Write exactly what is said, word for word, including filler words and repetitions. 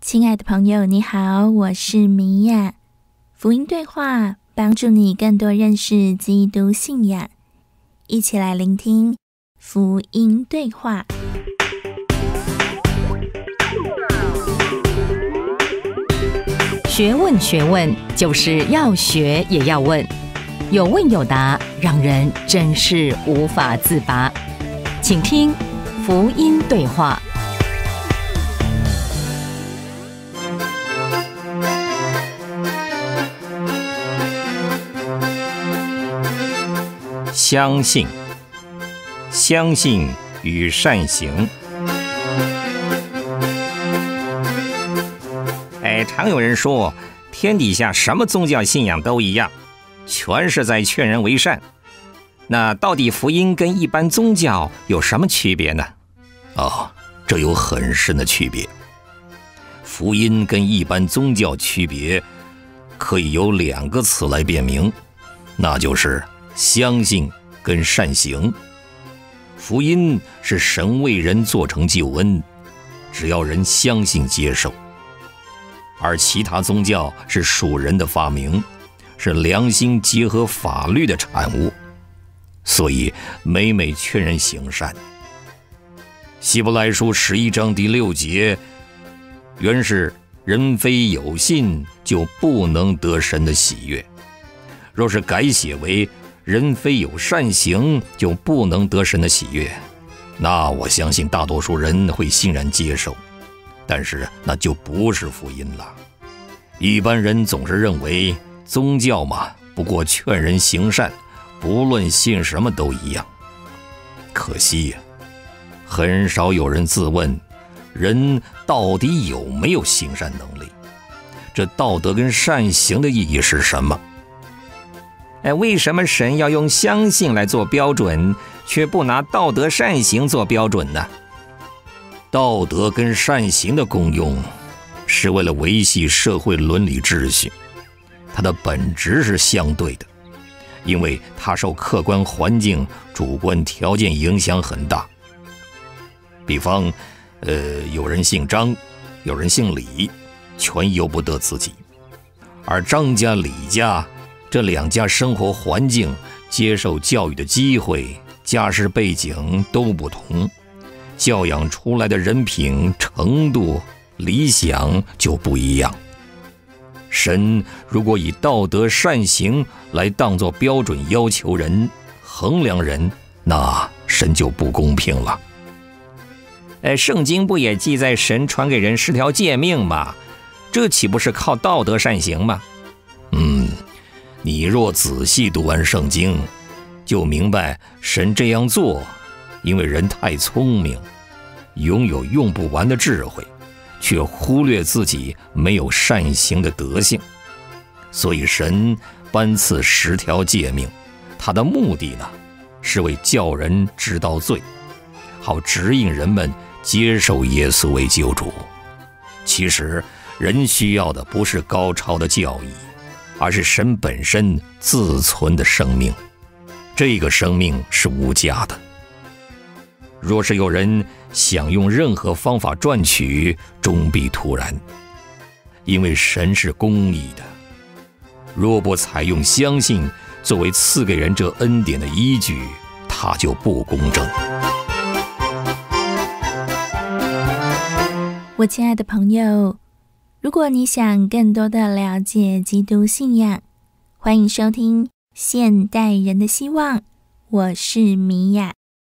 亲爱的朋友，你好，我是米娅。福音对话帮助你更多认识基督信仰，一起来聆听福音对话。 学问学问，就是要学也要问，有问有答，让人真是无法自拔。请听福音对话。 相信，相信与善行。哎，常有人说，天底下什么宗教信仰都一样，全是在劝人为善。那到底福音跟一般宗教有什么区别呢？ 哦，这有很深的区别。福音跟一般宗教区别，可以有两个词来辨明，那就是相信跟善行。福音是神为人做成救恩，只要人相信接受。而其他宗教是属人的发明，是良心结合法律的产物，所以每每劝人行善。希伯来书十一章第六节，原是人非有信就不能得神的喜悦，若是改写为人非有善行就不能得神的喜悦，那我相信大多数人会欣然接受，但是那就不是福音了。一般人总是认为宗教嘛，不过劝人行善，不论信什么都一样。可惜呀，很少有人自问，人到底有没有行善能力？这道德跟善行的意义是什么？ 哎，为什么神要用相信来做标准，却不拿道德善行做标准呢？ 道德跟善行的功用，是为了维系社会伦理秩序，它的本质是相对的，因为它受客观环境、主观条件影响很大。比方，呃，有人姓张，有人姓李，全由不得自己。而张家、李家这两家生活环境、接受教育的机会、家世背景都不同，教养出来的人品、程度、理想就不一样。神如果以道德善行来当作标准要求人、衡量人，那神就不公平了。 哎，圣经不也记载神传给人十条诫命吗？这岂不是靠道德善行吗？ 嗯，你若仔细读完圣经，就明白神这样做，因为人太聪明，拥有用不完的智慧，却忽略自己没有善行的德性，所以神颁赐十条诫命，他的目的呢，是为叫人知道罪，好指引人们接受耶稣为救主。其实人需要的不是高超的教义，而是神本身自存的生命，这个生命是无价的。若是有人想用任何方法赚取，终必徒然，因为神是公义的。若不采用相信作为赐给人这恩典的依据，他就不公正。 我亲爱的朋友，如果你想更多的了解基督信仰，欢迎收听《现代人的希望》，我是米娅。